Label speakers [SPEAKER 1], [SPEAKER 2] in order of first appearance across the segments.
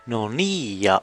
[SPEAKER 1] No niin, ja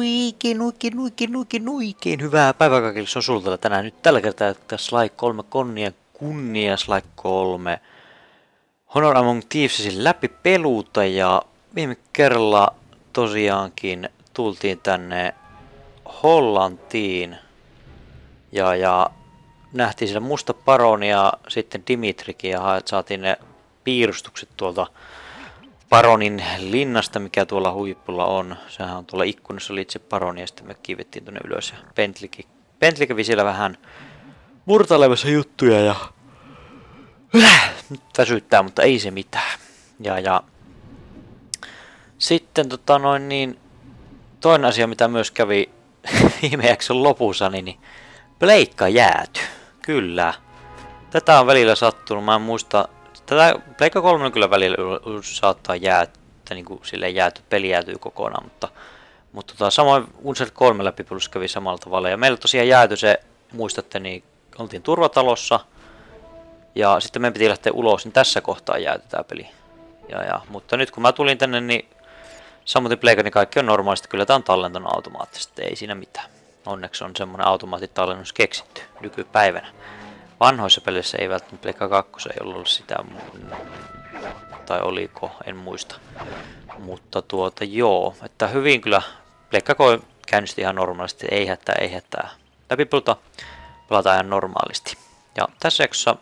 [SPEAKER 1] oikein hyvää päivää kaikille. Se on sulta tänään nyt tällä kertaa Sly 3 kunnia Sly 3 Honor Among Thievesin läpi peluuta, ja viime kerralla tosiaankin tultiin tänne Hollantiin ja nähtiin siellä musta paroni ja sitten Dimitrikin ja saatiin ne piirustukset tuolta Paronin linnasta, mikä tuolla huipulla on. Sehän on tuolla ikkunassa, oli itse paroni ja sitten me kiivettiin tuonne ylös. Ja Bentley kävi siellä vähän murtailemassa juttuja ja nyt väsyttää, mutta ei se mitään. Ja sitten toinen asia, mitä myös kävi viime jakson lopussa, niin pleikka jääty. Kyllä. Tätä on välillä sattunut, mä en muista. Tätä Pleikka 3 on kyllä välillä saattaa jäädä, niin kuin silleen peli jäätyy kokonaan, mutta samoin Uncharted 3 läpipelus kävi samalla tavalla. Ja meillä tosiaan jääty se, muistatte, niin oltiin turvatalossa ja sitten meidän piti lähteä ulos, niin tässä kohtaa jääty tää peli. Mutta nyt kun mä tulin tänne, niin samoin Pleikka, niin kaikki on normaalisti, kyllä tää on tallentanut automaattisesti, ei siinä mitään. Onneksi on semmonen automaattitallennus keksitty nykypäivänä. Vanhoissa peleissä ei välttämättä Pleikka 2 ei ollut sitä, tai oliko, en muista. Mutta joo, että hyvin kyllä Pleikka käynnisti ihan normaalisti, ei hätää. Läpipelata pelataan ihan normaalisti. Ja tässä jaksossa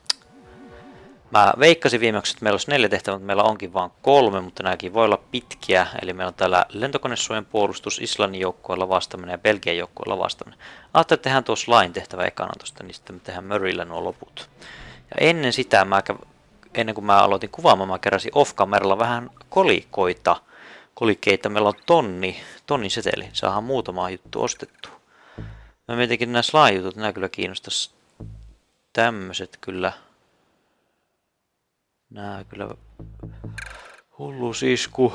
[SPEAKER 1] mä veikkasin viimeksi, että meillä olisi 4 tehtävää, mutta meillä onkin vain 3, mutta nämäkin voi olla pitkiä. Eli meillä on täällä lentokonesuojan puolustus, Islannin joukkoilla vastaaminen ja Belgian joukkoilla vastaaminen. Ajattelin, että tehdään tuo Slyn tehtävä ekana tosta, niin sitten me tehdään Murrayllä nuo loput. Ja ennen sitä, ennen kuin mä aloitin kuvaamaan, mä keräsin off-kameralla vähän kolikeita. Meillä on tonnin seteli. Saadaan muutama juttu ostettua. Mä mietinkin nämä Sly-jutut, nämä kyllä kiinnostais tämmöset kyllä. Nää kyllä hullusisku.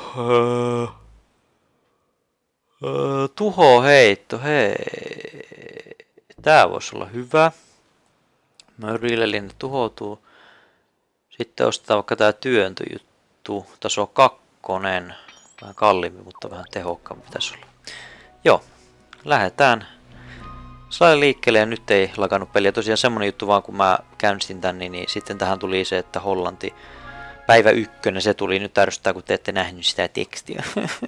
[SPEAKER 1] Tuhoheitto, hei. Tää voisi olla hyvä. Murraylle linja tuhoutuu. Sitten ostetaan vaikka tää työntöjuttu. Taso 2. Vähän kalliimpi, mutta vähän tehokkaampi pitäisi olla. Joo, lähdetään Sly liikkeelle ja nyt ei lakannut peliä. Tosiaan semmonen juttu vaan, kun mä käynnistin tän, niin sitten tähän tuli se, että Hollanti päivä 1, se tuli. Nyt ärsyttää, kun te ette nähnyt sitä tekstiä.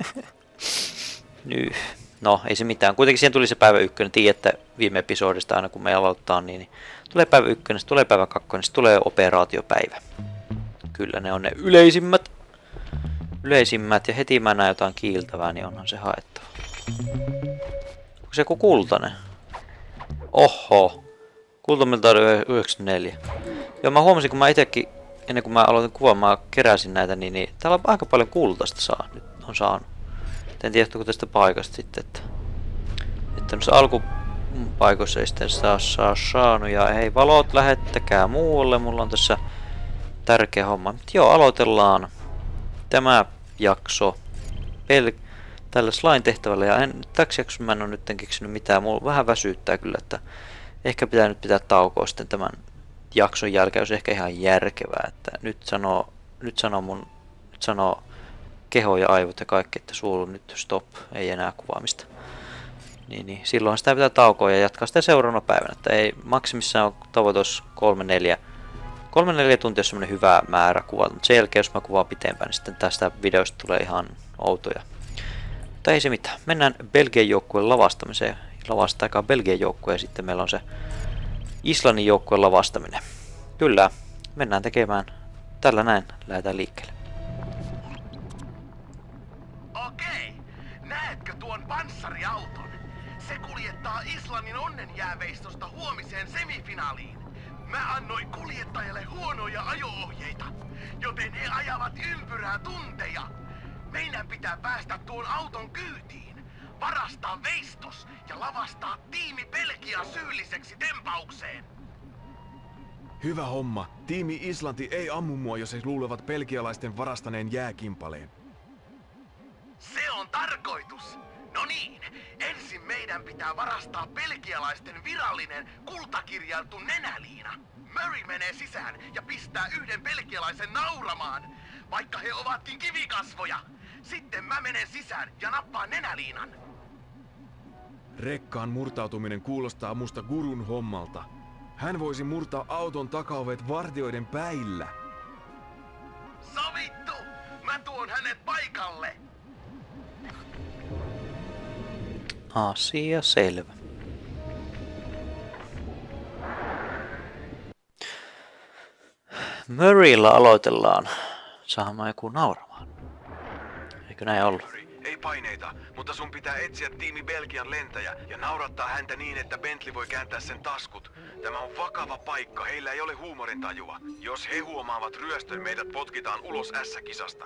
[SPEAKER 1] No, ei se mitään. Kuitenkin siihen tuli se päivä 1. Tiedätte viime episodista aina, kun me aloittaa, niin tulee päivä 1, sitten tulee päivä 2, sitten tulee operaatiopäivä. Kyllä ne on ne yleisimmät. Ja heti mä näen jotain kiiltävää, niin onhan se haettava. Onko se joku kultainen? Oho. Kultamilta oli 94. Joo, mä huomasin, kun mä itekin, ennen kuin mä aloitin kuvaamaan, keräsin näitä, niin täällä on aika paljon kultaista nyt on saanut. En tiedä, johtuuko tästä paikasta sitten, että noissa alkupaikoissa ei sitten saa saanut. Ja hei, valot lähettäkää muualle, mulla on tässä tärkeä homma. Mutta joo, aloitellaan tämä jakso tällä Slyn tehtävällä. Ja täksi jaksossa mä en ole nyt keksinyt mitään, mulla vähän väsyttää kyllä, että ehkä pitää nyt pitää taukoa sitten tämän jakson jälkeen, olisi ehkä ihan järkevää, että nyt sanoo keho ja aivot ja kaikki, että sulla on nyt stop, ei enää kuvaamista. Niin, silloin sitä pitää taukoa ja jatkaa sitä seuraavana päivänä, että ei maksimissaan ole tavoitus 3-4 tuntia on semmoinen hyvä määrä kuvata, mutta sen jälkeen jos mä kuvaan pitempään, niin sitten tästä videosta tulee ihan outoja. Mutta ei se mitään, mennään Belgian joukkueen lavastamiseen. Lavastaakaan Belgian joukkue ja sitten meillä on se Islannin joukkueen lavastaminen. Kyllä, mennään tekemään tällä näin, lähdetään liikkeelle.
[SPEAKER 2] Okei, näetkö tuon panssariauton? Se kuljettaa Islannin onnenjääveistosta huomiseen semifinaaliin. Mä annoin kuljettajalle huonoja ajo-ohjeita, joten he ajavat ympyrää tunteja. Meidän pitää päästä tuon auton kyytiin, varastaa veistos ja lavastaa tiimi Belgia syylliseksi tempaukseen.
[SPEAKER 3] Hyvä homma. Tiimi Islanti ei ammu mua, jos he luulevat belgialaisten varastaneen jääkimpaleen.
[SPEAKER 2] Se on tarkoitus. No niin, ensin meidän pitää varastaa belgialaisten virallinen kultakirjailtu nenäliina. Murray menee sisään ja pistää yhden belgialaisen nauramaan, vaikka he ovatkin kivikasvoja. Sitten mä menen sisään ja nappaan nenäliinan.
[SPEAKER 3] Rekkaan murtautuminen kuulostaa musta gurun hommalta. Hän voisi murtaa auton takaovet vartijoiden päillä.
[SPEAKER 2] Sovittu! Mä tuon hänet paikalle!
[SPEAKER 1] Asia selvä. Murraylla aloitellaan saamaan joku nauramaan. Eikö näin ollut?
[SPEAKER 3] Ei paineita, mutta sun pitää etsiä tiimi Belgian lentäjä ja naurattaa häntä niin, että Bentley voi kääntää sen taskut. Tämä on vakava paikka, heillä ei ole huumorintajua. Jos he huomaavat ryöstön, meidät potkitaan ulos S-kisasta.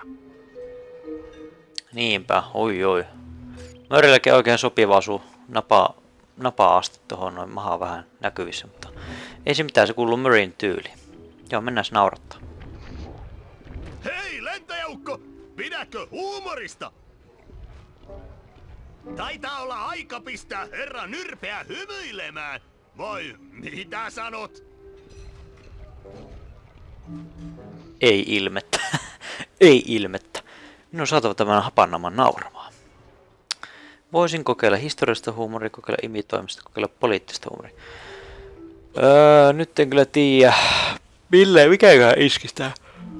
[SPEAKER 1] Niinpä, oi. Murraylläkin oikein sopiva asuu napaa asti tohon, noin maha vähän näkyvissä, mutta ei se mitään, se kuuluu Murrayn tyyliin. Joo, mennään naurattaa.
[SPEAKER 4] Hei, lentäjäukko! Pidätkö huumorista? Taitaa olla aika pistää herra Nyrpeä hymyilemään. Vai mitä sanot?
[SPEAKER 1] Ei ilmettä. Ei ilmettä. Minun on saatava tämän hapannaman nauramaan. Voisin kokeilla historiallista huumoria, kokeilla imitoimista, kokeilla poliittista huumoria. Nyt en kyllä tiedä. Mikäköhän iskisi tää?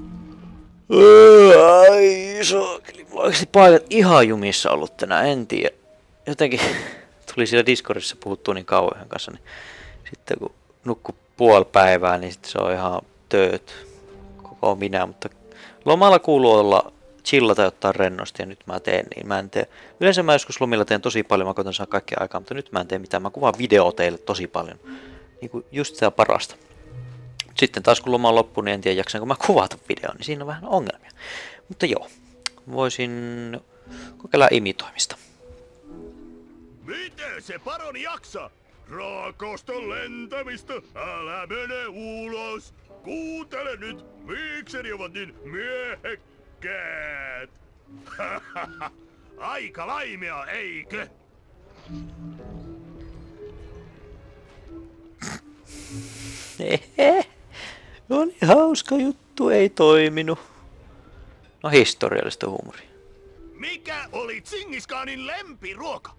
[SPEAKER 1] Ai sokeli. Oikeesti paikat ihan jumissa ollut tänään, en tiedä. Jotenkin tuli siellä Discordissa puhuttua niin kauan yhden kanssa, niin sitten kun nukkuu puoli päivää, niin sitten se on ihan tööt koko minä, mutta lomalla kuuluu olla chillata ja ottaa rennosti ja nyt mä teen niin. Mä en tee. Yleensä mä joskus lomilla teen tosi paljon, mä koitan saada kaikkea aikaa, mutta nyt mä en tee mitään. Mä kuvaan video teille tosi paljon. Niin kuin just sitä parasta. Sitten taas kun loma on loppu, niin en tiedä jaksanko mä kuvata videon, niin siinä on vähän ongelmia. Mutta joo, voisin kokeilla imitoimista.
[SPEAKER 4] Miten se paroni jaksaa? Raakosta lentämistä, älä mene ulos. Kuuntele nyt, mikseni ovat niin miehekkäät. Aika laimea, eikö?
[SPEAKER 1] Oli hauska juttu, ei toiminut. No historiallista huumoria.
[SPEAKER 4] Mikä oli Tsingiskaanin lempiruoka?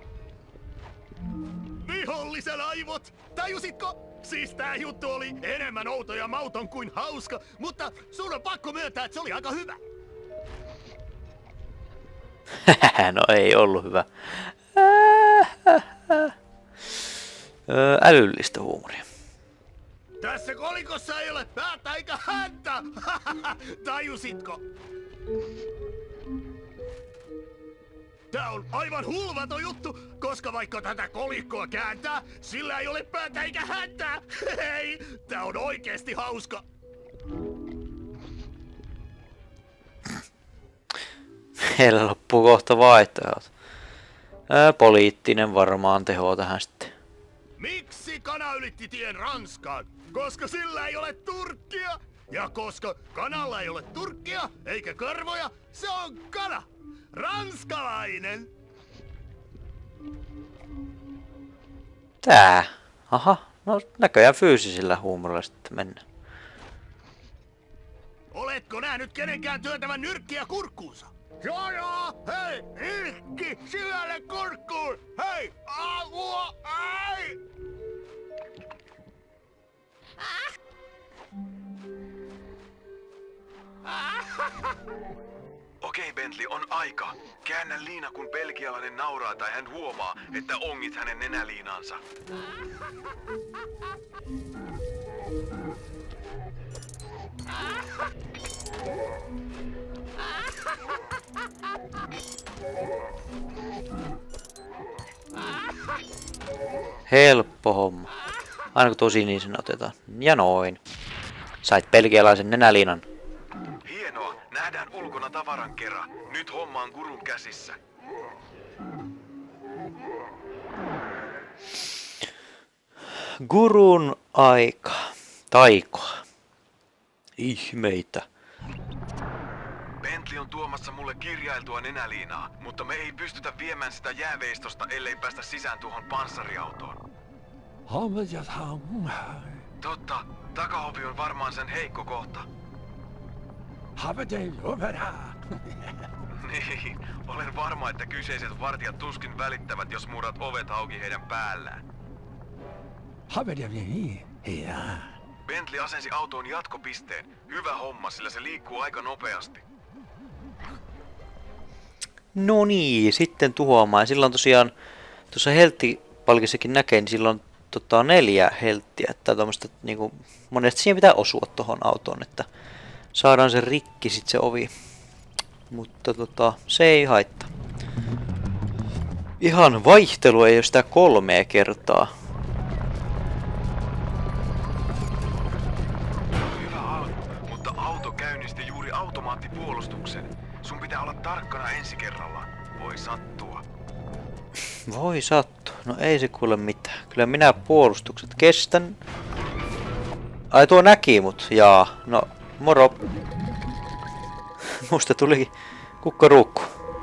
[SPEAKER 4] Vihollisen aivot! Tajusitko? Siis tää juttu oli enemmän outo ja mauton kuin hauska, mutta sun on pakko myöntää, että se oli aika hyvä.
[SPEAKER 1] No ei ollut hyvä. Älyllistä huumoria.
[SPEAKER 4] Tässä kolikossa ei ole päätä eikä häntä! Tajusitko? Tää on aivan hulvaton juttu, koska vaikka tätä kolikkoa kääntää, sillä ei ole päätä eikä häntää. Hei, tää on oikeesti hauska.
[SPEAKER 1] Heillä loppuu kohta vaihtoehdot. Poliittinen varmaan teho tähän sitten.
[SPEAKER 4] Miksi kana ylitti tien Ranskaan? Koska sillä ei ole turkkia. Ja koska kanalla ei ole turkkia eikä karvoja, se on kana. Ranskalainen!
[SPEAKER 1] Tää. Aha, no näköjään fyysisillä huumorilla sitten mennään.
[SPEAKER 4] Oletko nähnyt kenenkään työntävän nyrkkiä kurkkuunsa? Joo, hei, nyrkki, syvälle kurkkuun! Hei, apua, ai!
[SPEAKER 3] Okei, Bentley, on aika. Käännä liina, kun belgialainen nauraa tai hän huomaa, että ongit hänen nenäliinansa.
[SPEAKER 1] Helppo homma. Aina kun tosi niin sen otetaan. Ja noin. Sait belgialaisen nenäliinan.
[SPEAKER 3] Hienoa, nähdään ulkona tavaran kerran. Nyt homma on gurun käsissä.
[SPEAKER 1] Gurun aika. Taikoa. Ihmeitä.
[SPEAKER 3] Bentley on tuomassa mulle kirjailtua nenäliinaa, mutta me ei pystytä viemään sitä jääveistosta, ellei päästä sisään tuohon panssariautoon. Totta, takaovi on varmaan sen heikko kohta. Niin, olen varma, että kyseiset vartijat tuskin välittävät, jos murrat ovet auki heidän päällään. Bentley asensi autoon jatkopisteen. Hyvä homma, sillä se liikkuu aika nopeasti.
[SPEAKER 1] No niin, sitten tuhoamaan. Silloin tosiaan, tuossa helttipalkissakin näkee, niin silloin 4 helttiä. Että tommoista, niinku, monesti siihen pitää osua tuohon autoon, että saadaan se rikki sit se ovi. Mutta se ei haittaa. Ihan vaihtelu ei ole sitä 3 kertaa.
[SPEAKER 3] Hyvä alku, mutta auto käynnisti juuri automaattipuolustuksen. Sun pitää olla tarkkana ensi kerralla. Voi sattua.
[SPEAKER 1] Voi sattua. No ei se kuule mitään. Kyllä minä puolustukset kestän. Ai tuo näki mut. Jaa. No moro. Musta tuli kukkaruukku.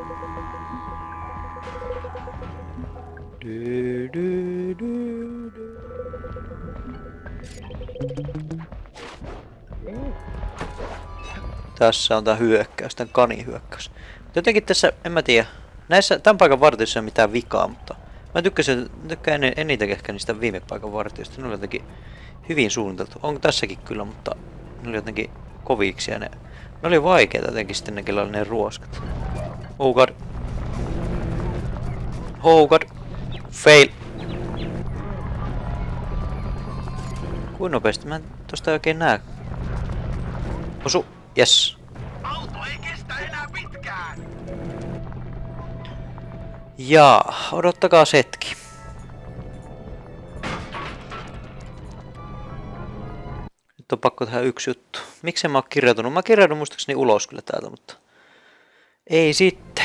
[SPEAKER 1] Tässä on tää hyökkäys, tän kanin hyökkäys. Jotenkin tässä, en mä tiedä, näissä tämän paikan vartijoissa ei ole mitään vikaa, mutta mä tykkään eniten ehkä niistä viime paikan vartijoista. Ne oli jotenkin hyvin suunniteltu. Onko tässäkin kyllä, mutta ne oli jotenkin koviksi ja ne oli vaikeita jotenkin sitten ne, kellä oli ne ruoskat. Oh god. Oh god. Fail. Kuinka nopeasti? Mä en tosta oikein näe. Osu. Yes.
[SPEAKER 2] Auto ei kestä enää pitkään!
[SPEAKER 1] Jaa, odottakaa hetki. Nyt on pakko tehdä yksi juttu. Miksi mä oon kirjautunut? Mä kirjaudun muistaakseni ulos kyllä täältä, mutta ei sitten.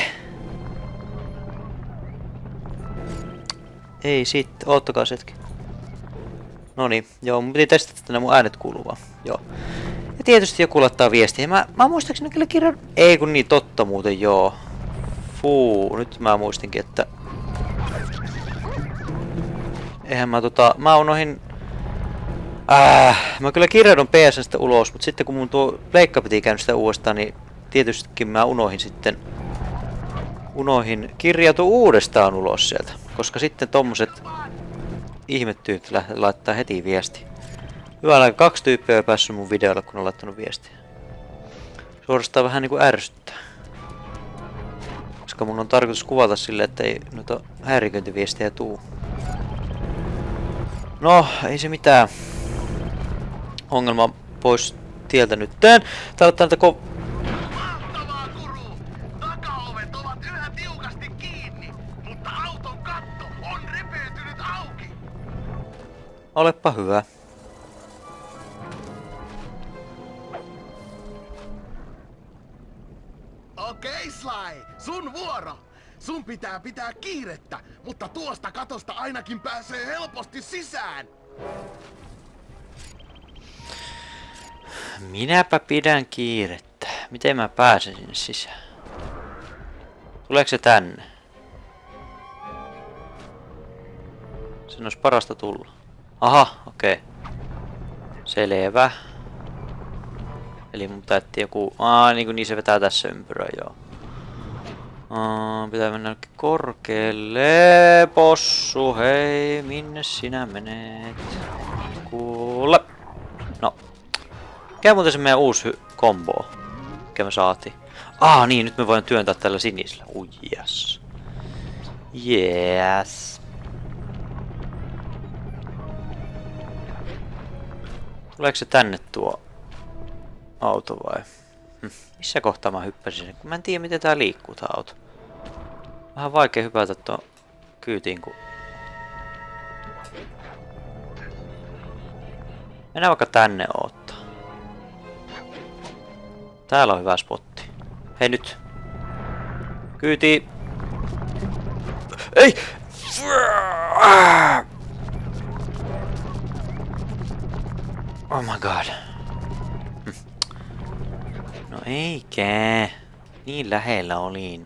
[SPEAKER 1] Ei sitten. Oottakaa hetki. Noniin, joo, mun piti testata, että nämä mun äänet kuuluu vaan. Joo. Ja tietysti joku laittaa viestiä. Mä muistaakseni kyllä kirjan... Ei kun niin, totta muuten, joo. Fuu, nyt mä muistinkin, että... Eihän mä unohin... Mä kyllä kirjaudun PSN:stä ulos, mutta sitten kun mun tuo pleikka piti käynnistää uudestaan, niin tietystikin mä unohin sitten... kirjautua uudestaan ulos sieltä. Koska sitten tommoset ihmetyypit laittaa heti viesti. Hyvällä 2 tyyppiä on päässyt mun videolle, kun on laittanut viestiä. Suorastaan vähän niinku ärsyttää. Koska mun on tarkoitus kuvata silleen, että ei noita häiriköintiviestejä tuu. No, ei se mitään. Ongelma pois tieltä nyt. Täällä on
[SPEAKER 2] Mahtavaa, Kuru! Takaovet ovat yhä tiukasti kiinni, mutta auton katto on repeytynyt auki!
[SPEAKER 1] Olepa hyvä.
[SPEAKER 4] Okei, Sly, sun vuoro. Sun pitää pitää kiirettä, mutta tuosta katosta ainakin pääsee helposti sisään.
[SPEAKER 1] Minäpä pidän kiirettä. Miten mä pääsen sinne sisään? Tuleeko se tänne? Sen olisi parasta tulla. Aha, okei. Selvä. Eli mun pitää etsiä joku... niin se vetää tässä ympyrää, joo. Pitää mennä korkealle. Possu, hei, minne sinä menet? Kuule. No. Mikä muuten se meidän uusi kombo, mikä me saatiin? Niin, nyt me voidaan työntää tällä sinisellä. Yes. Yes. Tuleeko se tänne tuo auto vai? Missä kohtaa mä hyppäsin? Mä en tiedä miten tää liikkuu tää auto. Vähän vaikea hypätä tuon kyytiin kun... Mennään vaikka tänne odottaa. Täällä on hyvä spotti. Hei nyt. Kyyti. Ei! Oh my god. No eikä. Niin lähellä olin.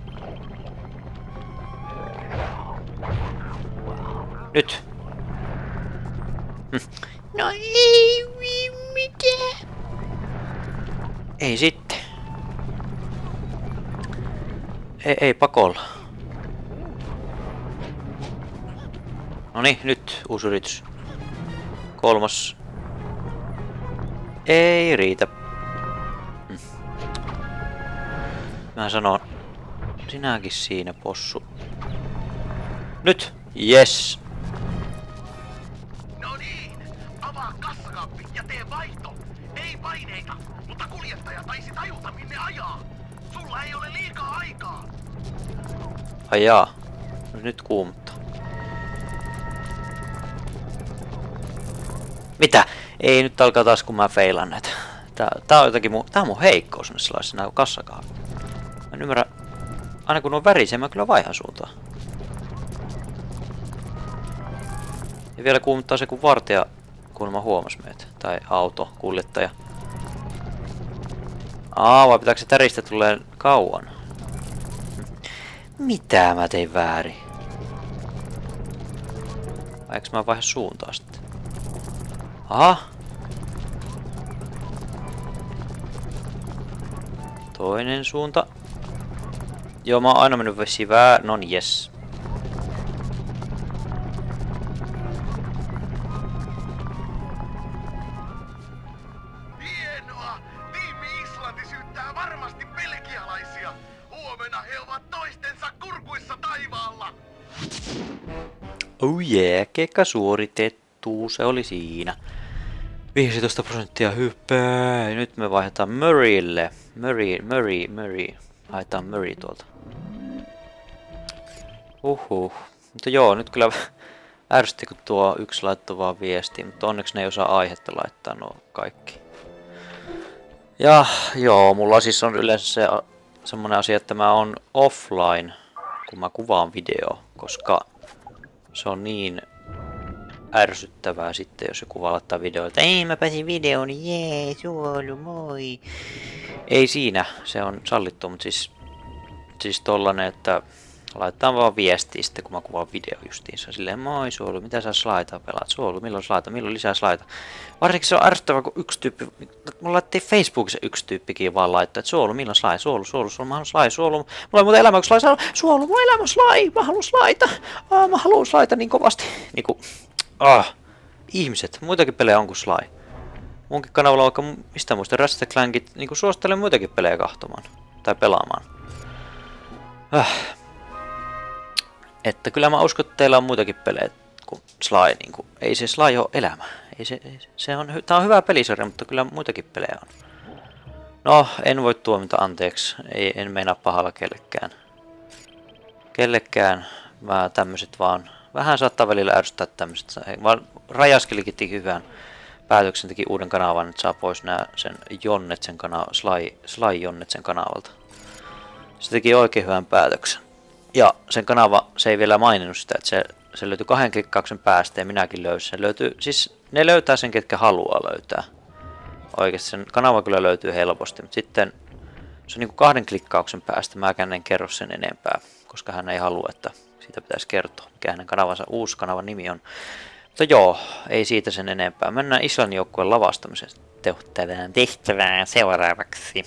[SPEAKER 1] Nyt. No ei mitään. Ei sitten. Ei pakolla. Noniin, nyt uusi yritys. 3. Ei riitä. Mä sanon, sinäkin siinä, possu. Nyt! Yes!
[SPEAKER 2] No niin, avaa kassakaappi ja tee vaihto. Ei paineita, mutta kuljettaja taisi tajuta minne ajaa. Sulla ei ole liikaa aikaa.
[SPEAKER 1] Ai jaa. Nyt kuumuttaa. Mitä? Ei nyt alkaa taas kun mä feilan näitä. Tää on jotenkin tää on mun heikkous näissä laissa nää kassakaapit. Mä en ymmärrä. Aina kun on värisiä, mä kyllä vaihan suuntaan. Ja vielä kuumuttaa se kun vartija kuulemma huomas meitä. Tai auto, kuljettaja. Vai pitääkö se täristä tulee kauan? Mitä mä tein väärin? Vai eikö mä vaiha suuntaa sitten? Aha! Toinen suunta. Joo, mä oon aina mennyt vesi väärin. No niin, jes.
[SPEAKER 2] Hienoa! Tiimi Islanti syyttää varmasti belgialaisia. Huomenna he ovat toistensa kurkuissa taivaalla.
[SPEAKER 1] Oh yeah, kekka suoritettu. Se oli siinä. 15% hyppää. Nyt me vaihdetaan Murraylle. Murray. Haetaan Murray tuolta. Mutta joo, nyt kyllä ärsytti kun tuo yksi laittoi vaan viestiä, mutta onneksi ne ei osaa aihetta laittaa nuo kaikki. Ja joo, mulla siis on yleensä se semmonen asia, että mä oon offline, kun mä kuvaan video, koska se on niin ärsyttävää sitten, jos joku laittaa videoita. Ei, mä pääsin videoon, jee, suolu, moi. Ei siinä, se on sallittu, mutta siis tollanen, että laitetaan vaan viestiä sitten, kun mä kuvaan video justiinsa. Silleen, moi Suolu, mitä sä slaitaa pelaat? Suolu, milloin slaita? Milloin lisää slaita? Varsinkin se on ärsyttävää, kun yksi tyyppi, mulla laittei Facebookissa yksi tyyppikin vaan laittaa, että Suolu, milloin slai? Suolu, mä haluan slai, Suolu. Mulla ei muuta elämä, kun slai, Suolu, mun elämä slai, mä haluan slaita. Mä haluan slaita niin kovasti. Niinku, ihmiset, muitakin pelejä on kuin slai. Munkin kanavalla vaikka mistä muista Ratchet & Clankit, niinku suosittelen muitakin pelejä kahtomaan. Tai pelaamaan. Että kyllä mä uskon, että teillä on muitakin pelejä kuin Sly. Niin kuin, ei se Sly ole elämä. Tää on hyvä pelisarja, mutta kyllä muitakin pelejä on. No, en voi tuomita anteeksi. En meinaa pahalla kellekään. Mä tämmöset vaan. Vähän saattaa välillä ärsyttää tämmöset. Vaan Rajaskelikin teki hyvän päätöksen, teki uuden kanavan, että saa pois sen Jonnetsen Sly Jonnetsen kanavalta. Se teki oikein hyvän päätöksen. Ja sen kanava, se ei vielä maininnut sitä, että se löytyi 2 klikkauksen päästä ja minäkin löysin. Se löytyy, siis ne löytää sen, ketkä haluaa löytää. Oikeasti sen kanava kyllä löytyy helposti, mutta sitten se on niin kuin 2 klikkauksen päästä. Mäkään en kerro sen enempää, koska hän ei halua, että siitä pitäisi kertoa, mikä hänen kanavansa uusi kanavan nimi on. Mutta joo, ei siitä sen enempää. Mennään Islannin joukkueen lavastamisen tehtävään seuraavaksi.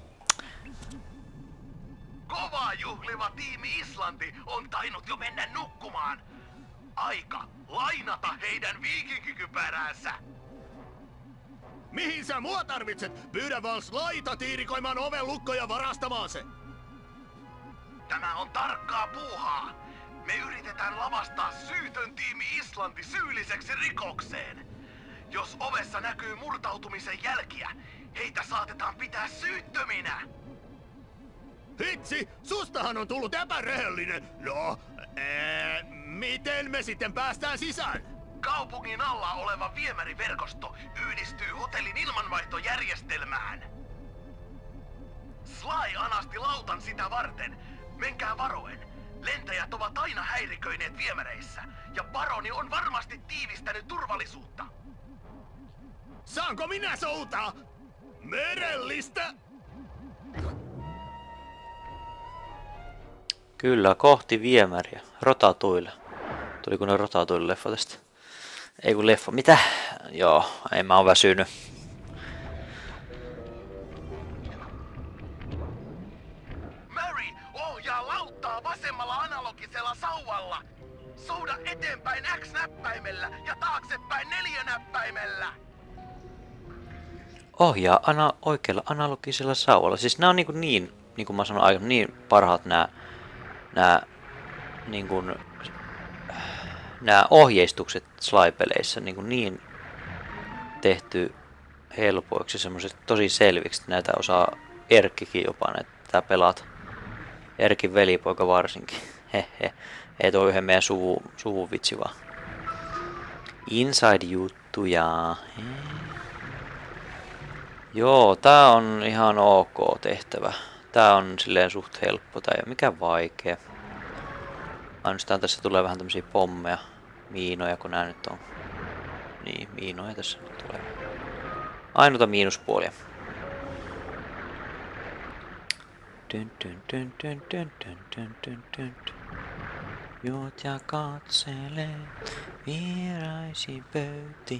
[SPEAKER 2] Kova juhliva tiimi Islanti on tainnut jo mennä nukkumaan. Aika lainata heidän viikinkikypäräänsä.
[SPEAKER 4] Mihin sä mua tarvitset? Pyydä vaan Slaita tiirikoimaan oven lukko ja varastamaan se.
[SPEAKER 2] Tämä on tarkkaa puuhaa. Me yritetään lavastaa syytön tiimi Islanti syylliseksi rikokseen. Jos ovessa näkyy murtautumisen jälkiä, heitä saatetaan pitää syyttöminä.
[SPEAKER 4] Hitsi, sustahan on tullut epärehellinen. No, miten me sitten päästään sisään?
[SPEAKER 2] Kaupungin alla oleva viemäriverkosto yhdistyy hotellin ilmanvaihtojärjestelmään. Sly anasti lautan sitä varten. Menkää varoen. Lentäjät ovat aina häiriköineet viemäreissä. Ja baroni on varmasti tiivistänyt turvallisuutta.
[SPEAKER 4] Saanko minä soutaa? Merellistä?
[SPEAKER 1] Kyllä, kohti viemäriä. Rotatuille. Tuliko ne Rotatuille leffa tästä? Ei kun leffa. Mitä? Joo, en mä oo väsynyt.
[SPEAKER 2] Murray, ohjaa lauttaa vasemmalla analogisella sauvalla. Souda eteenpäin X-näppäimellä ja taaksepäin 4-näppäimellä.
[SPEAKER 1] Ohjaa oikealla analogisella sauvalla. Siis nämä on niin kuin mä sanoin aiemmin, niin parhaat nämä ohjeistukset Sly-peleissä niin tehty helpoiksi, semmoiset tosi selviksi, että näitä osaa Erkkikin jopa, että pelaat. Erkin velipoika varsinkin. Hehe. Ei tuo yhden meidän suvun vitsi vaan. Inside-juttuja. Joo, tää on ihan ok tehtävä. Tää on silleen suht helppo, tää ei oo mikään vaikea. Ainoastaan tässä tulee vähän tämmösiä pommeja, miinoja, kun nää nyt on. Niin, miinoja tässä nyt tulee. Ainoita miinuspuolia. Juot ja katsele vieraisi pöytiin.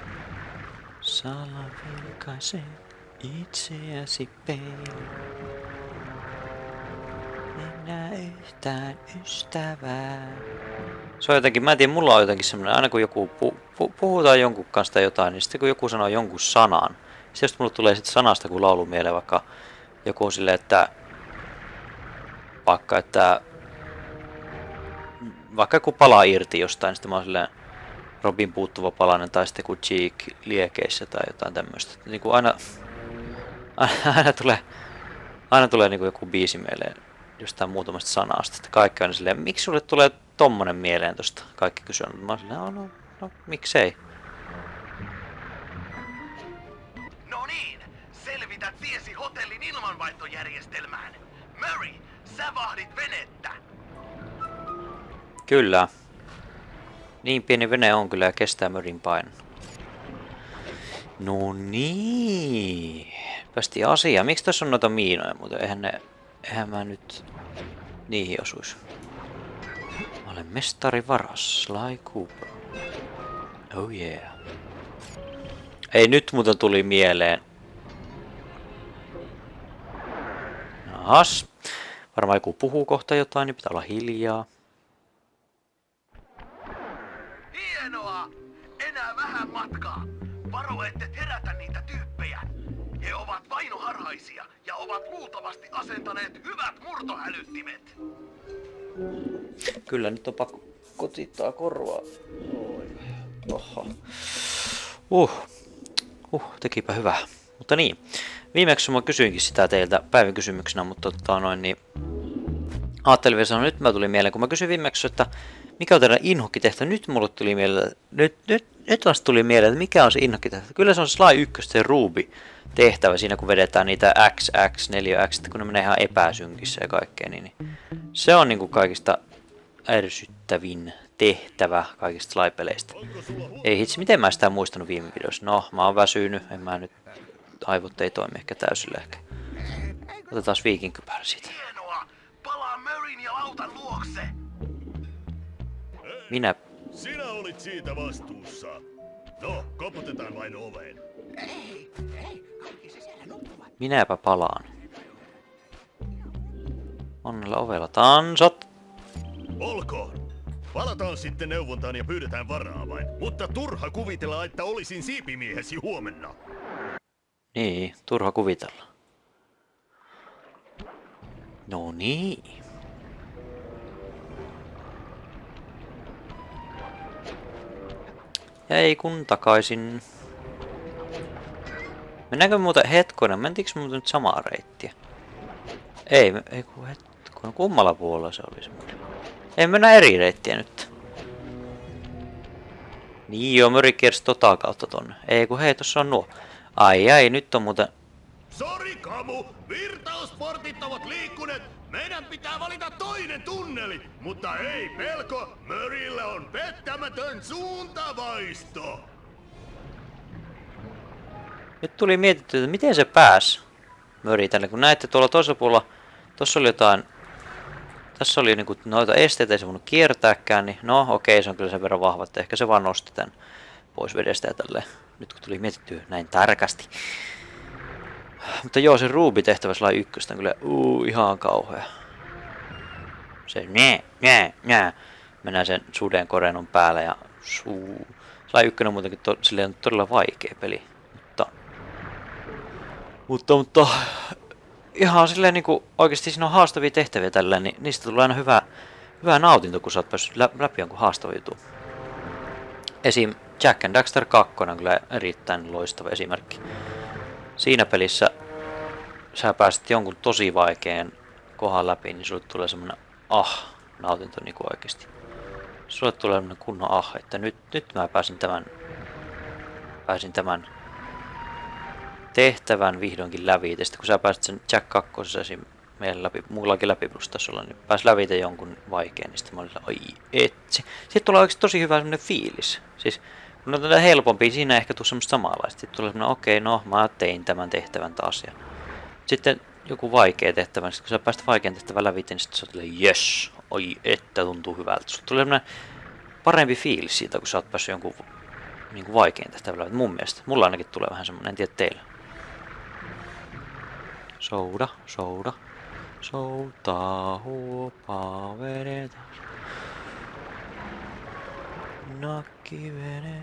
[SPEAKER 1] Salavilkaise itseäsi peiliin. En näe yhtään ystävää. Se on jotenkin, mä en tiedä, mulla on jotenkin semmonen, aina kun joku puhutaan jonkun kanssa jotain, niin sitten kun joku sanoo jonkun sanan, sitten just mulle tulee sitten sanasta kun laulu mieleen, vaikka joku on silleen, että vaikka joku palaa irti jostain, niin sitten mä oon silleen Robin puuttuva palanen tai sitten kun Cheek liekeissä tai jotain tämmöistä. Niin kuin aina tulee niin kuin joku biisi mieleen jostain muutamasta sanasta. Että kaikki on silleen, miksi sulle tulee tommonen mieleen tosta? Kaikki kysyy. Mä oon silleen, no miksei?
[SPEAKER 2] No niin, selvität tiesi hotellin ilmanvaihtojärjestelmään. Murray, sä vahdit venettä.
[SPEAKER 1] Kyllä. Niin pieni vene on kyllä ja kestää Murrayn painon. No niin. Päästiin asiaan. Miksi tässä on noita miinoja muuten? Eihän mä nyt niihin osuis. Mä olen mestari varas, Sly Cooper. Oh yeah. Ei nyt muuten tuli mieleen. Nahas. Varmaan joku puhuu kohta jotain, niin pitää olla hiljaa.
[SPEAKER 2] Hienoa! Enää vähän matkaa. Varo, ettet herätä niitä tyyppejä. He ovat vainoharhaisia ja ovat luultavasti asentaneet hyvät murtohälyttimet.
[SPEAKER 1] Kyllä nyt on pakko kotittaa korvaa. Oho. Tekipä hyvää. Mutta niin. Viimeksi mä kysyinkin sitä teiltä päivän kysymyksenä, mutta niin ajattelin vielä sanoa, nyt mä tuli mieleen, kun mä kysyin viimeksi, että mikä on teidän inhokkitehtävä? Nyt mulle tuli mieleen, nyt vasta tuli mieleen, että mikä on se inhokkitehtävä? Kyllä se on Sly 1 se Ruby tehtävä siinä, kun vedetään niitä XX, 4X, kun ne menee ihan epäsynkissä ja kaikkea, niin se on niinku kaikista ärsyttävin tehtävä kaikista Sly-peleistä. Ei hitsi, miten mä sitä muistanut viime videossa? No, mä oon väsynyt, en mä nyt, aivot ei toimi ehkä täysillä ehkä. Otetaan viikinkypärä siitä.
[SPEAKER 2] Hienoa! Palaa Murrayn ja lautan luokse!
[SPEAKER 1] Minä...
[SPEAKER 4] Sinä olit siitä vastuussa. No, koputetaan vain oveen.
[SPEAKER 1] Minäpä palaan. Onnella ovella tansat.
[SPEAKER 4] Olkoon. Palataan sitten neuvontaan ja pyydetään varaa vain. Mutta turha kuvitella, että olisin siipimiehesi huomenna.
[SPEAKER 1] Niin, turha kuvitella. No niin. Ja ei kun takaisin. Mennäänkö muuten hetkonen? Mentiinkö muuten nyt samaa reittiä? Ei kun hetkonen. Kummalla puolella se oli semmoinen? Ei mennä eri reittiä nyt. Niin joo, Murray kiersi tota kautta tonne. Ei kun hei, tossa on nuo. Ai, nyt on muuten...
[SPEAKER 4] Sori Kamu, virtausportit ovat liikkuneet. Meidän pitää valita toinen tunneli. Mutta ei pelko, Murraylle on pettämätön suuntavaisto.
[SPEAKER 1] Nyt tuli mietitty, että miten se pääsi Murray tänne, kun näette tuolla toisella puolella, tossa oli jotain, tässä oli niinku noita esteitä, ei se voinut kiertääkään, niin no okei, se on kyllä sen verran vahva, että ehkä se vaan nosti tän pois vedestä ja tälleen. Nyt kun tuli mietittyä näin tarkasti. Mutta joo, se Ruby-tehtävä Sly 1 on kyllä ihan kauhea. Se nää. Mennään sen suden korennon päälle ja Sly 1 on muutenkin silleen todella vaikea peli. Mutta ihan silleen niinku oikeesti siinä on haastavia tehtäviä tälleen, niin niistä tulee aina hyvä nautinto, kun sä oot päässyt läpi jonkun haastava jutun. Esim. Jak and Daxter 2 on kyllä erittäin loistava esimerkki. Siinä pelissä sä pääset jonkun tosi vaikean kohan läpi, niin sulle tulee semmonen nautinto niinku oikeesti. Sulle tulee semmonen kunnon että nyt mä pääsin tämän tehtävän vihdoinkin läpi. Ja sitten kun sä pääsit sen Jak 2 esim. Meidän läpi, muullakin läpiplustasolla, niin pääs lävitä jonkun vaikean, niin sitten mä olin etsi. Sitten tulee oikeesti tosi hyvä semmonen fiilis. Siis kun on tätä helpompia, siinä ei ehkä tule semmoista samanlaista. Sitten tulee semmonen, okei, no mä tein tämän tehtävän taas. Ja sitten joku vaikea tehtävä, niin kun sä pääst vaikean tehtävän lävitä, niin sitten sä oot jes, että tuntuu hyvältä. Sulla tulee semmonen parempi fiilis siitä, kun sä oot päässyt jonkun niin vaikean tehtävän lävitä. Mun mielestä. Mulla ainakin tulee vähän semmonen, en tiedä teillä. Souda. Soutaa, huopaa, vedetä. Nakkivene.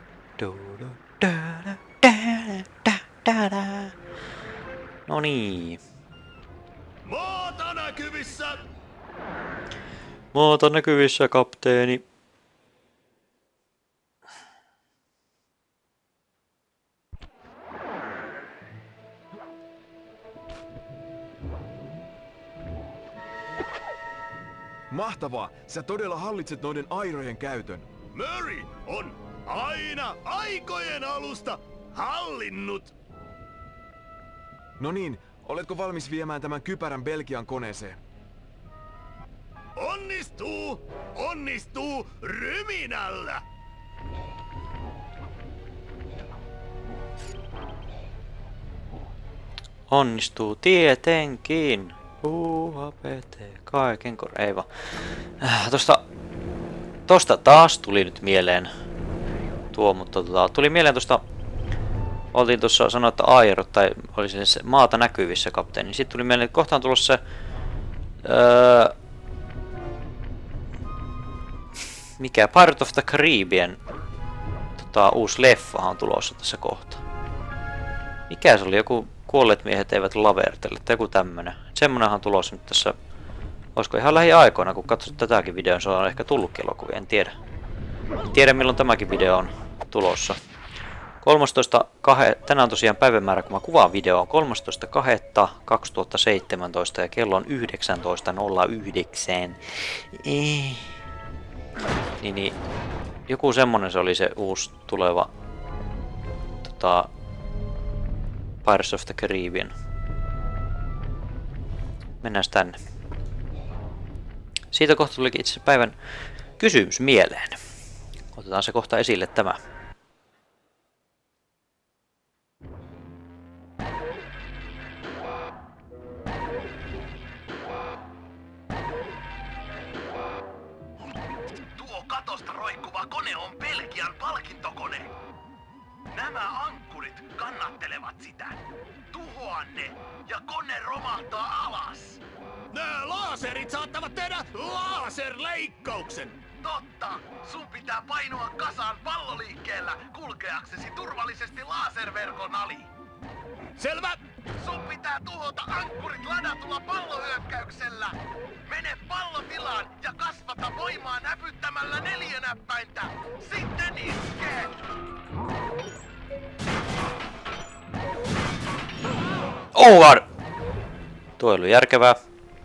[SPEAKER 1] No niin.
[SPEAKER 4] Maata näkyvissä!
[SPEAKER 1] Maata näkyvissä, kapteeni.
[SPEAKER 3] Mahtavaa! Sä todella hallitset noiden airojen käytön.
[SPEAKER 4] Murray on aina aikojen alusta hallinnut.
[SPEAKER 3] No niin, oletko valmis viemään tämän kypärän Belgian koneeseen?
[SPEAKER 4] Onnistuu ryminällä.
[SPEAKER 1] Onnistuu tietenkin. Pete, kaiken ei vaan. Tosta taas tuli nyt mieleen tuo, mutta tuli mieleen tosta. Oltiin tuossa sanoa, että airot, tai oli se maata näkyvissä kapteeni. Sitten tuli mieleen, että kohta on tulossa se mikä Pirate of the Caribbean uusi leffa on tulossa tässä kohtaa. Mikä se oli? Joku kuolleet miehet eivät lavertele, tai joku tämmönen. Semmonenhan on tulossa nyt tässä. Olisiko ihan lähiaikoina, kun katsot tätäkin videoa, se on ehkä tullutkin elokuvia, en tiedä. En tiedä milloin tämäkin video on tulossa. 13.2. Tänään on tosiaan päivämäärä, kun mä kuvaan videoa, on 13.2.2017 ja kello on 19.09. Niin, joku semmonen se oli se uusi tuleva Pirates of the Caribbean. Mennään tänne. Siitä kohta tulikin itse päivän kysymys mieleen. Otetaan se kohta esille tämä.
[SPEAKER 2] Tuo katosta roikkuva kone on Belgian palkintokone. Nämä ankkurit kannattelevat sitä. Tuhoa ne ja kone romahtaa alas.
[SPEAKER 4] Nämä laaserit saattavat tehdä laserleikkauksen.
[SPEAKER 2] Totta, sun pitää painua kasaan palloliikkeellä kulkeaksesi turvallisesti laserverkon ali.
[SPEAKER 4] Selvä!
[SPEAKER 2] Sun pitää tuhota ankkurit ladatulla pallohyökkäyksellä. Mene pallotilaan ja kasvata voimaa näpyttämällä 4 näppäintä. Sitten iskee!
[SPEAKER 1] Oh god! Tuo ei ollut järkevää.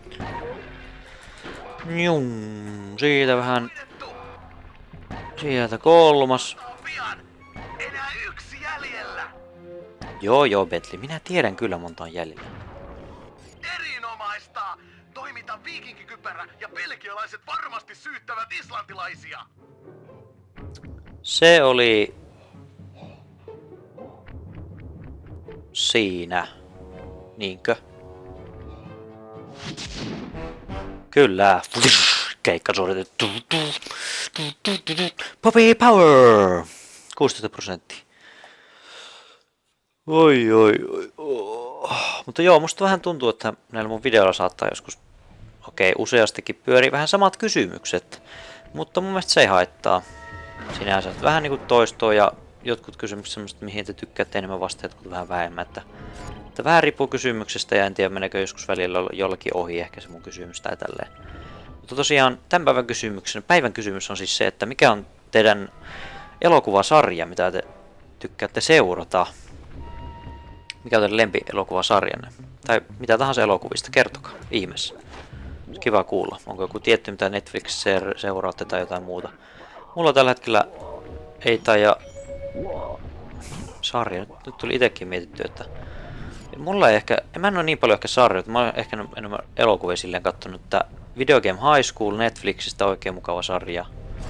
[SPEAKER 1] Siitä vähän. Sieltä kolmas.
[SPEAKER 2] Pian! Enää 1 jäljellä!
[SPEAKER 1] Joo, Bentley. Minä tiedän kyllä monta on jäljellä.
[SPEAKER 2] Erinomaista! Toimita viikinkikypärä ja belgialaiset varmasti syyttävät islantilaisia!
[SPEAKER 1] Se oli siinä. Niinkö? Kyllä. Keikka suoritettu. Poppy Power! 16%. Oi. Mutta joo, musta vähän tuntuu, että näillä mun videoilla saattaa joskus, useastikin pyörii vähän samat kysymykset. Mutta mun mielestä se ei haittaa. Sinänsä vähän niinku toistoa ja jotkut kysymykset semmoista, mihin te tykkäätte enemmän vastata, jotkut vähän vähemmän. Että vähän riippuu kysymyksestä ja en tiedä meneekö joskus välillä jollakin ohi ehkä se mun kysymys tai tälleen. Mutta tosiaan tämän päivän kysymys on siis se, että mikä on teidän elokuvasarja, mitä te tykkäätte seurata? Mikä on teidän lempielokuvasarjanne? Tai mitä tahansa elokuvista, kertokaa ihmeessä. Olisi kiva kuulla. Onko joku tietty, mitä Netflix seuraatte tai jotain muuta? Mulla tällä hetkellä ei taida sarja. Nyt tuli itsekin mietitty, että mulla ei ehkä, mä en ole niin paljon ehkä sarjoita. Mä oon ehkä enemmän elokuvia silleen kattonut, että Video Game High School Netflixistä oikein mukava sarja.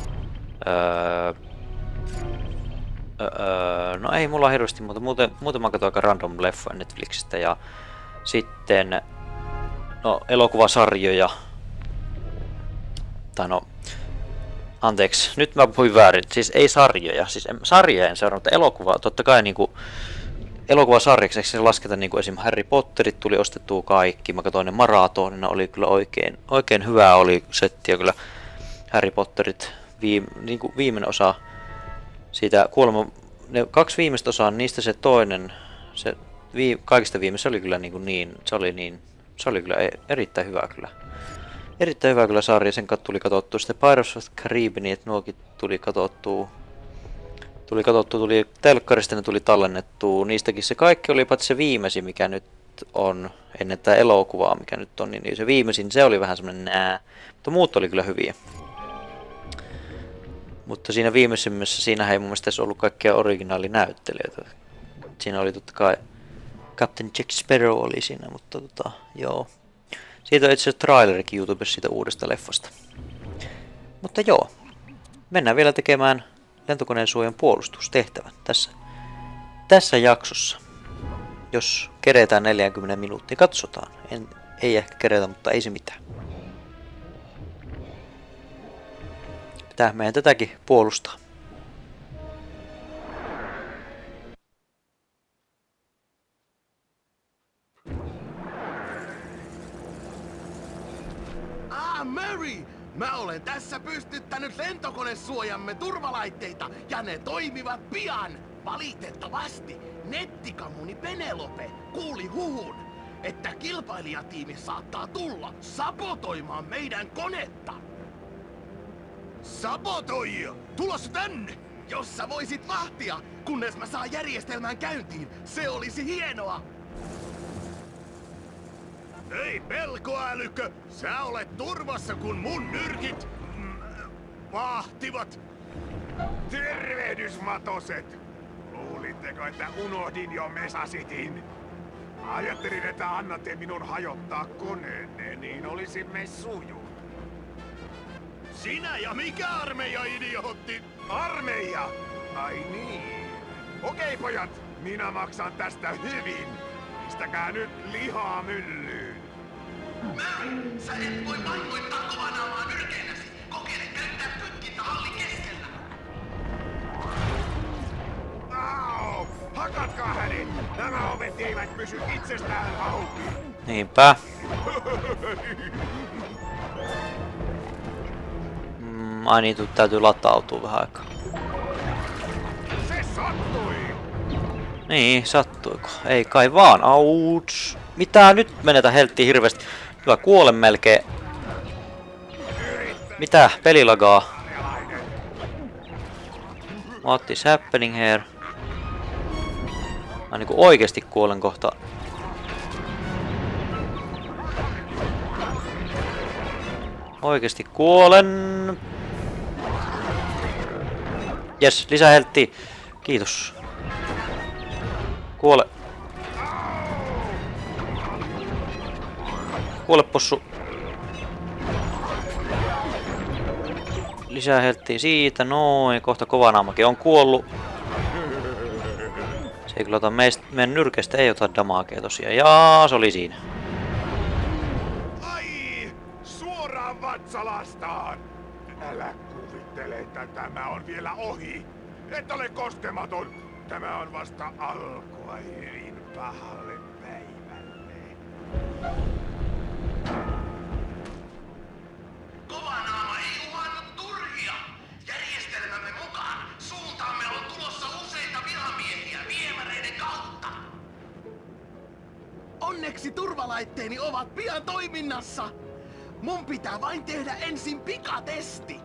[SPEAKER 1] No ei mulla hirveästi, mutta muuten mä katson aika random leffoja Netflixistä ja sitten no elokuvasarjoja. Tai no anteeksi, nyt mä puhuin väärin. Siis ei sarjoja, siis sarjoja en seurannut, mutta elokuvaa. Totta kai niinku elokuvasarjaksi se lasketa niinku esim. Harry Potterit tuli ostettua kaikki. Mä katsoin ne maratonina, oli kyllä oikein hyvää oli settiä kyllä. Harry Potterit niinku viimeinen osa siitä ne 2 viimeistä osaa, niistä se toinen, se kaikista viimeistä oli kyllä se oli kyllä erittäin hyvä kyllä. Erittäin hyvä kyllä sarja, sen tuli katsottua. Sitten Pirates of the Caribbean, että nuokin tuli katsottua. Tuli telkkarista, ne tuli tallennettua. Niistäkin se kaikki oli paitsi se viimeisin, mikä nyt on, ennen tätä elokuvaa, mikä nyt on, niin se viimeisin, se oli vähän semmonen nää. Mutta muut oli kyllä hyviä. Mutta siinä viimeisimmässä, siinähän ei mun mielestä edes ollut kaikkia originaalinäyttelijöitä. Siinä oli totta kai Captain Jack Sparrow oli siinä, mutta joo. Siitä on itse asiassa trailerikin YouTubessa siitä uudesta leffasta. Mutta joo, mennään vielä tekemään lentokoneen suojan puolustustehtävän tässä jaksossa. Jos keretään 40 minuuttia, katsotaan. Ei ehkä keretä, mutta ei se mitään. Pitää meidän tätäkin puolustaa.
[SPEAKER 4] Mary! Mä olen tässä pystyttänyt lentokonesuojamme turvalaitteita ja ne toimivat pian. Valitettavasti nettikamuni Penelope kuuli huhun, että kilpailijatiimi saattaa tulla sabotoimaan meidän konetta. Sabotoijia? Tulossa tänne! Jos sä voisit vahtia, kunnes mä saan järjestelmän käyntiin, se olisi hienoa! Ei pelkoälykö! Sä olet turvassa, kun mun nyrkit vahtivat. Tervehdys, matoset! Luulitteko, että unohdin jo Mesasitin? Ajattelin, että annatte minun hajottaa koneenne, niin olisimme sujut. Sinä ja mikä armeija, idiootti? Armeija? Ai niin. Okei, pojat, minä maksan tästä hyvin. Pistäkää nyt lihaa myllyyn.
[SPEAKER 2] Mary, sä et voi vahingoittaa kovanaamaa nyrkeilläsi. Kokeile käyttää pyytkintä hallin keskellä.
[SPEAKER 4] Au! Hakatkaa hänet! Nämä ovet eivät pysy itsestään auki.
[SPEAKER 1] Niinpä. Ai niin, täytyy latautua vähän aikaa.
[SPEAKER 4] Se sattui!
[SPEAKER 1] Niin, sattuiko? Ei kai vaan, auts. Mitä nyt menetään helttiin hirveästi? Kyllä kuolen melkein. Mitä? Pelilagaa. What is happening here? Mä niinku oikeesti kuolen kohta. Oikeesti kuolen. Jes, lisää helttiä. Kiitos. Kuole. Kuole, possu. Lisää helttiä siitä, noin. Kohta Kovanaamakin on kuollut. Se ei kyllä ota meidän nyrkestä, ei ota damagea tosiaan. Jaa, se oli siinä.
[SPEAKER 4] Ai! Suoraan vatsalastaan! Älä kuvittele, että tämä on vielä ohi. Et ole koskematon. Tämä on vasta alkua hyvin pahalle päivälle.
[SPEAKER 2] Kovanaama ei uhannut turhia. Järjestelmämme mukaan suuntaamme on tulossa useita vihamiehiä viemäreiden kautta. Onneksi turvalaitteeni ovat pian toiminnassa. Mun pitää vain tehdä ensin pikatesti.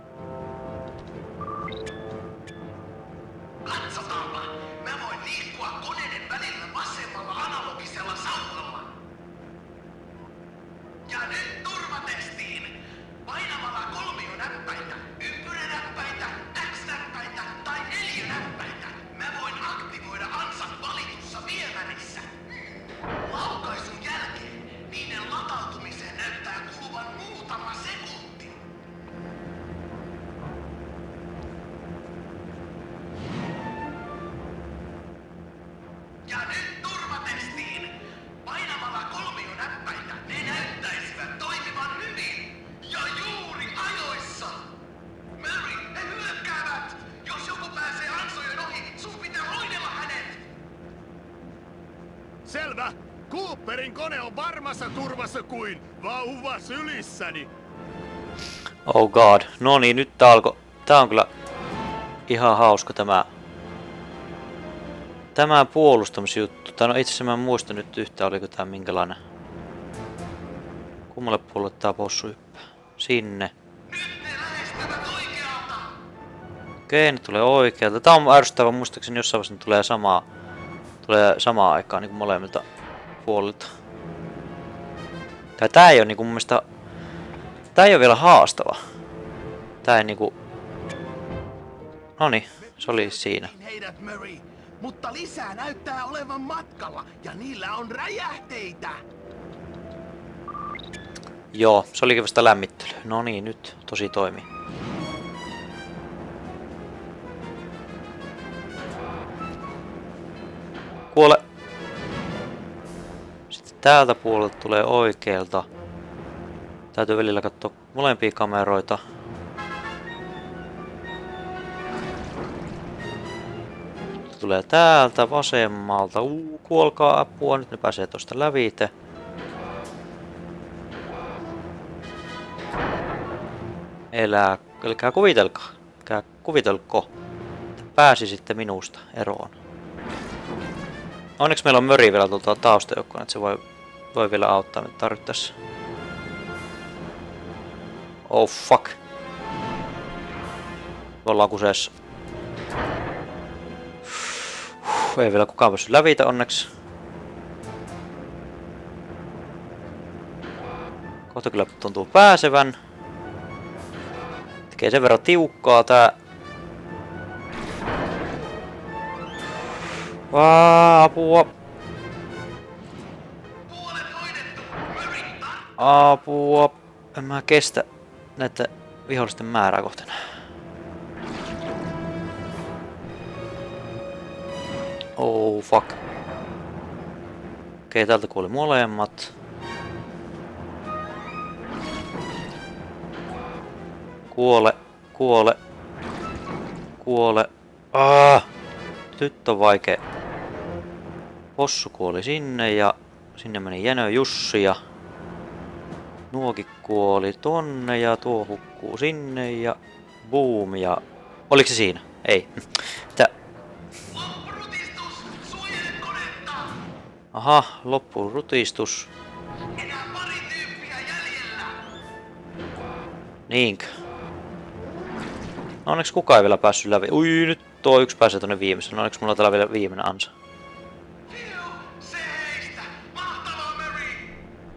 [SPEAKER 2] Katsotaanpa. Mä voin liikkua koneiden välillä vasemmalla analogisella sauvalla. Ja nyt turvatestiin. Painamalla kolmionäppäitä, ympyränäppäitä, X-näppäitä tai neliönäppäitä mä voin aktivoida ansat valitussa viemärissä. Laukaisun jälkeen niiden latautumiseen näyttää kuluvan muutama sekunti. Ja nyt turvatestiin. Painamalla kolmionäppäitä ne näyttäisivät toimivan hyvin. Ja juuri ajoissa. Mary, ne hyökkäävät. Jos joku pääsee ansojen ohi, sun pitää hoidella hänet.
[SPEAKER 4] Selvä. Cooperin kone on varmassa turvassa kuin vauva sylissäni.
[SPEAKER 1] Oh god. No niin, nyt tää alkoi. Tää on kyllä ihan hauska tämä puolustamisjuttu. Tai no itse asiassa mä en muista nyt yhtään, oliko tää minkälainen. Kummalle puolelle tää possu hyppää? Sinne.
[SPEAKER 2] Nyt ne lähestyvät oikealta.
[SPEAKER 1] Okei, ne tulee oikealta. Tää on ärsyttävä, muistaakseni jossain vaiheessa tulee samaan aikaan niin kuin molemmilta puolilta. Tää ei oo niinku mun mielestä. Tää ei oo vielä haastava. Tää ei niinku. Noniin, se oli siinä.
[SPEAKER 2] Heidät, Murray. Mutta lisää näyttää olevan matkalla ja niillä on räjähteitä.
[SPEAKER 1] Joo, se olikin vasta lämmittely. No niin, nyt tosi toimii. Kuole. Sitten täältä puolelta tulee oikealta. Täytyy välillä katsoa molempia kameroita. Tulee täältä vasemmalta. Kuolkaa apua. Nyt ne pääsee tosta lävite. Älkää kuvitelkaa. Älkää kuvitelko. Pääsi sitten minusta eroon. Onneksi meillä on Murray vielä tuolta taustajoukkoon, että se voi vielä auttaa, mitä tarvittaessa. Oh fuck. Me ollaan kuseessa. Ei vielä kukaan päässyt lävitä onneksi. Kohta kyllä tuntuu pääsevän. Tekee sen verran tiukkaa tää. Apua. Apua. En mä kestä näitä vihollisten määrää kohtana. Oh fuck. Okei, täältä kuoli molemmat. Kuole. Kuole. Kuole. Nyt on vaikea. Possu kuoli sinne ja sinne meni Jänö Jussi ja nuokin kuoli tonne ja tuo hukkuu sinne ja boom ja... Oliko se siinä? Ei. Aha, loppu rutistus.
[SPEAKER 2] Enää pari tyyppiä jäljellä.
[SPEAKER 1] Niinkö? No onneksi kukaan ei vielä päässyt läpi. Ui, nyt tuo yksi pääsee tonne viimeiselle. No onneksi mulla on täällä vielä viimeinen ansa.
[SPEAKER 2] Se heistä! Mahtavaa, Murray!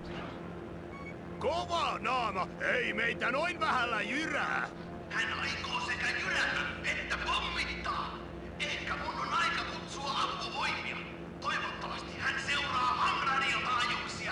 [SPEAKER 4] Kova naama! Ei meitä noin vähällä jyrää!
[SPEAKER 2] Hän aikoo sekä jyrätä että pommittaa. Ehkä mun on aika kutsua apuvoimia. Toivottavasti hän seuraa ham-radiotaajuuksia.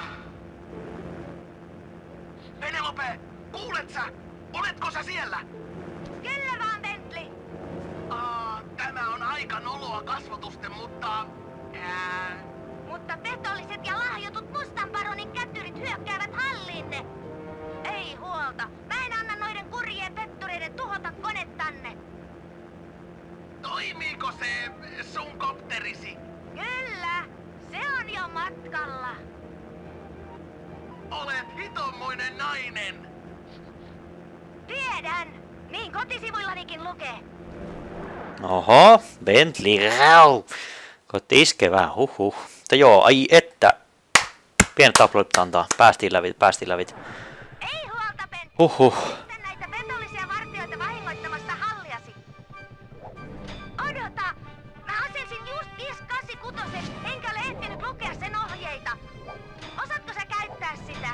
[SPEAKER 2] Penelope, kuulet sä? Oletko sä siellä?
[SPEAKER 5] Kyllä vaan, Bentley!
[SPEAKER 2] Tämä on aika noloa kasvotusten, mutta...
[SPEAKER 5] Mutta petolliset ja lahjotut mustan baronin kätyrit hyökkäävät halliinne. Ei huolta, mä en anna noiden kurjien pettureiden tuhota konettanne.
[SPEAKER 2] Toimiiko se sun kopterisi?
[SPEAKER 5] Kyllä, se on jo matkalla.
[SPEAKER 2] Olet hitommoinen nainen!
[SPEAKER 5] Tiedän! Niin kotisivuillanikin lukee.
[SPEAKER 1] Oho, Bentley, koitti iskevää, huhhuh. Mutta joo, ai että. Pienet aplodit antaa, päästiin lävit.
[SPEAKER 5] Ei huolta, Ben.
[SPEAKER 1] Huhhuh.
[SPEAKER 5] Sitten näitä petollisia vartijoita vahingoittamasta halliasi. Odota! Mä asensin just 586, enkä ole ehtinyt lukea sen ohjeita. Osaatko sä käyttää sitä?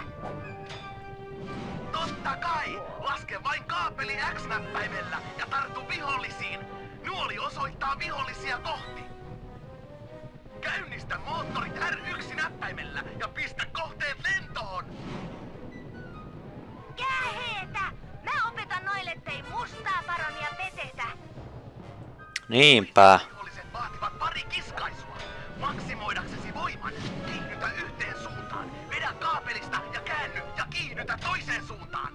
[SPEAKER 2] Totta kai! Laske vain kaapeli X-näppäimellä ja tartu vihollisiin. Nuoli osoittaa vihollisia kohti. Käynnistä moottorit R1-näppäimellä ja pistä kohteet lentoon.
[SPEAKER 5] Kääheetä! Mä opetan noille, ettei mustaa paronia petetä.
[SPEAKER 1] Niinpä.
[SPEAKER 2] Viholliset vaativat pari kiskaisua. Maksimoidaksesi voiman, kiihdytä yhteen suuntaan. Vedä kaapelista ja käänny ja kiihdytä toiseen suuntaan.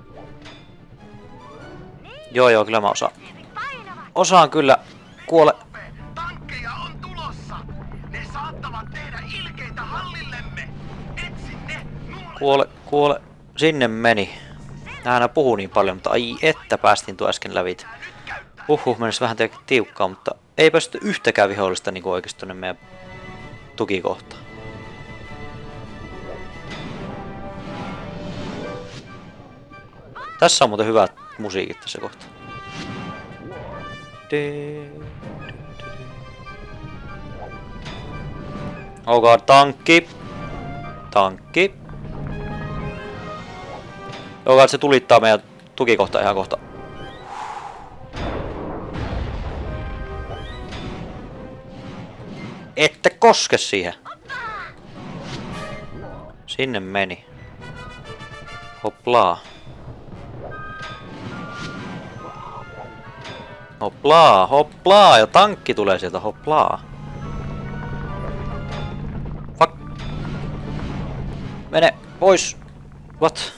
[SPEAKER 1] Joo, kyllä mä osaan.
[SPEAKER 5] Painavat.
[SPEAKER 1] Osaan kyllä. Kuole.
[SPEAKER 2] Tankkeja on tulossa. Ne saattavat tehdä ilkeitä hallillemme. Etsi ne.
[SPEAKER 1] Kuole. Sinne meni. Nää puhuu niin paljon, mutta ai että päästiin tuo äsken lävit. Menisi vähän tiukkaa, mutta ei päästy yhtäkään vihollista niin oikeesti tonne meidän tukikohtaan. Tässä on muuten hyvät musiikit tässä kohtaa. Oh god, tankki. Oh god, se tulittaa meidän tukikohtaa ihan kohta. Ette koske siihen. Sinne meni. Hoplaa. Hoplaa. Ja tankki tulee sieltä, hoplaa. Fuck. Mene pois. What?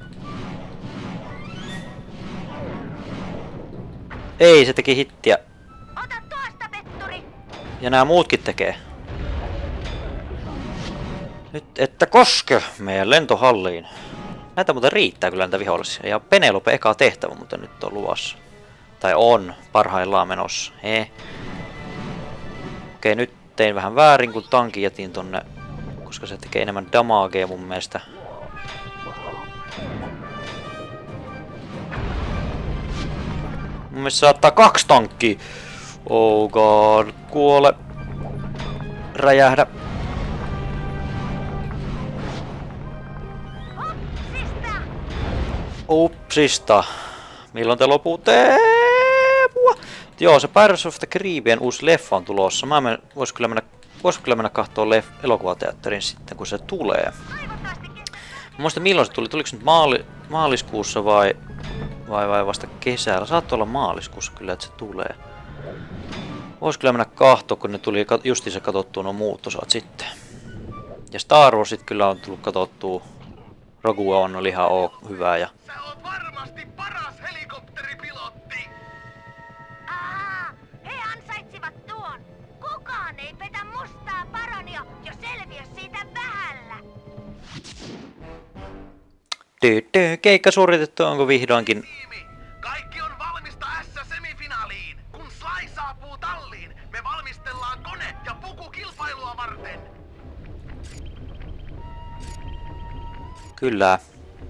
[SPEAKER 1] Ei, se teki hittiä.
[SPEAKER 5] Ota tuosta, petturi!
[SPEAKER 1] Ja nämä muutkin tekee. Nyt että koske meidän lentohalliin. Näitä muuten riittää kyllä näitä vihollisia. Ja Penelope eka tehtävä muuten nyt on luvassa. Tai on parhaillaan menossa. Okei, nyt tein vähän väärin, kun tankin jätin tonne. Koska se tekee enemmän damagea mun mielestä. Mun mielestä saattaa 2 tankkia. Oh god, kuole. Räjähdä. Upsista. Milloin te loputte? Joo, se Pirates of the Caribbean uusi leffa on tulossa. Vois kyllä mennä kahtoo elokuvateatterin sitten, kun se tulee. Mä muistan milloin se tuli. Tuliko se nyt maaliskuussa vai vasta kesällä? Saattaa olla maaliskuussa kyllä, että se tulee. Vois kyllä mennä kahtoo, kun ne tuli justiinsa katsottua nuo muut osat sitten. Ja Star Warsit kyllä on tullut katsottua. Rogue One oli ihan hyvää ja...
[SPEAKER 2] Sä oot varmasti paras helikopteripilotti!
[SPEAKER 5] He ansaitsivat tuon! Kukaan ei petä mustaa paronia, jos selviä siitä vähällä!
[SPEAKER 1] Keikka suoritettu, onko vihdoinkin?
[SPEAKER 2] Tiimi, kaikki on valmista S-semifinaaliin! Kun Sly saapuu talliin, me valmistellaan kone- ja pukukilpailua varten!
[SPEAKER 1] Kyllä.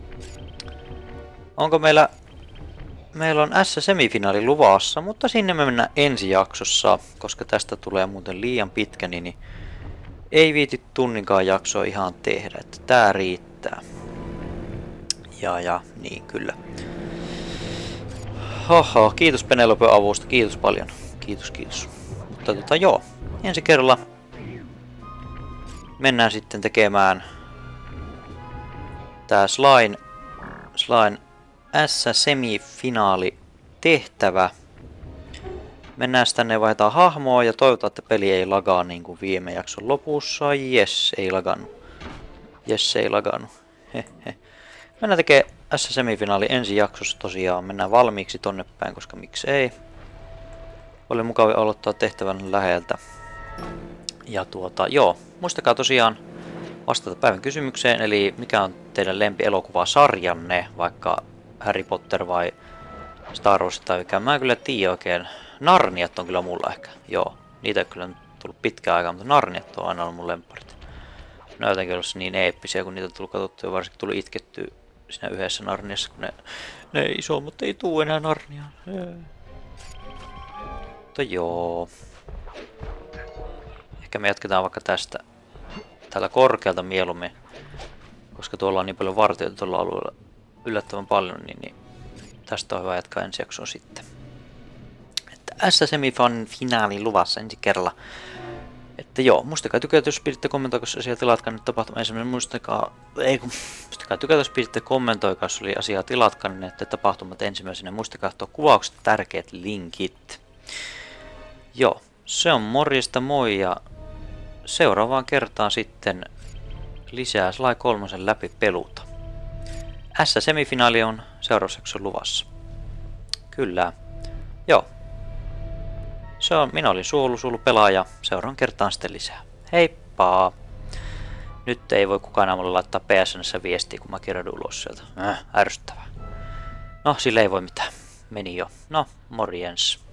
[SPEAKER 1] Onko meillä on S-semifinaali luvassa, mutta sinne me mennään ensi jaksossa, koska tästä tulee muuten liian pitkä, niin ei viiti tunninkaan jaksoa ihan tehdä, että tää riittää. Ja, niin kyllä. Hoho, kiitos Penelope avusta, kiitos paljon. Kiitos. Mutta joo, ensi kerralla mennään sitten tekemään tää Slyn S-semifinaali tehtävä. Mennään tänne ja vaihdetaan hahmoa ja toivotaan, että peli ei lagaa niin kuin viime jakson lopussa. Jes, ei lagannut. Hehe. Mennään tekemään S-semifinaali ensi jaksossa tosiaan. Mennään valmiiksi tonne päin, koska miksei. Oli mukava aloittaa tehtävän läheltä. Ja joo, muistakaa tosiaan vastata päivän kysymykseen, eli mikä on teidän lempielokuvasarjanne, vaikka Harry Potter vai Star Wars tai mikä. Mä en kyllä tiedä oikein. Narniat on kyllä mulla ehkä. Joo, niitä ei kyllä tullut pitkään aikaa, mutta Narniat on aina ollut mun lemparit. Ne on jotenkin ollut niin eeppisiä, kun niitä on tullut katsottua ja varsinkin tuli itkettyä siinä yhdessä Narniassa, kun ne isommat ei tuu enää Narniaan. Mutta joo. Ehkä me jatketaan vaikka tästä täällä korkealta mieluummin, koska tuolla on niin paljon vartijoita tuolla alueella yllättävän paljon, niin tästä on hyvä jatkaa ensi jaksoon sitten. Että S-semifinaali luvassa ensi kerralla. Että joo, muistakaa tykätä, jos piditte kommentoikaa, jos asiaa tilatkaa nyt tapahtuma ensimmäinen. Muistakaa tykätä, jos piditte kommentoikaa, jos oli asiaa tilatkaa, niin että tapahtumat ensimmäisenä. Muistakaa tuo kuvaukset, tärkeät linkit. Joo, se on morjesta, moi, ja seuraavaan kertaan sitten lisää Sly 3 läpi peluta. S-semifinaali on seuraavaksi jakson luvassa. Kyllä. Joo. Minä olin Suolu pelaaja. Seuraavan kertaan sitten lisää. Heippa! Nyt ei voi kukaan enää mulle laittaa PSN:ssä viestiä, kun mä kirjoitan ulos sieltä. Ärsyttävää. No, sille ei voi mitään. Meni jo. No, morjens.